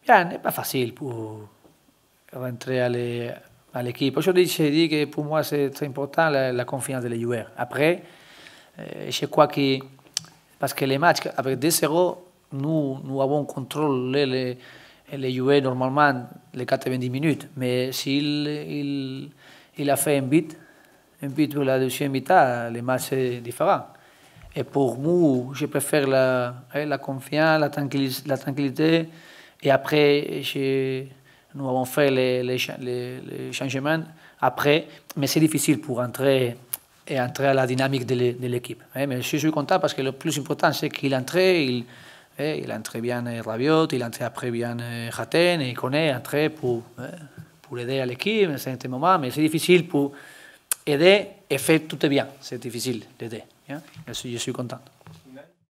Bien, n'est pas facile pour rentrer à l'équipe. Je dis que pour moi, c'est très important la confiance des joueurs. Après, je crois que, parce que les matchs avec 2-0, nous avons contrôlé les joueurs normalement les 90 minutes. Mais s'il a fait un but pour la deuxième mi-temps, le match est différent. Et pour moi, je préfère la confiance, la tranquillité. Et après, nous avons fait les changements après, mais c'est difficile pour entrer à la dynamique de l'équipe. Mais je suis content parce que le plus important, c'est qu'il entrait, il entrait bien Rabiot, il entrait après bien Hatem, et il connaît entrer pour aider à l'équipe à un certain moment, mais c'est difficile pour aider et faire tout bien. C'est difficile d'aider. Je suis content.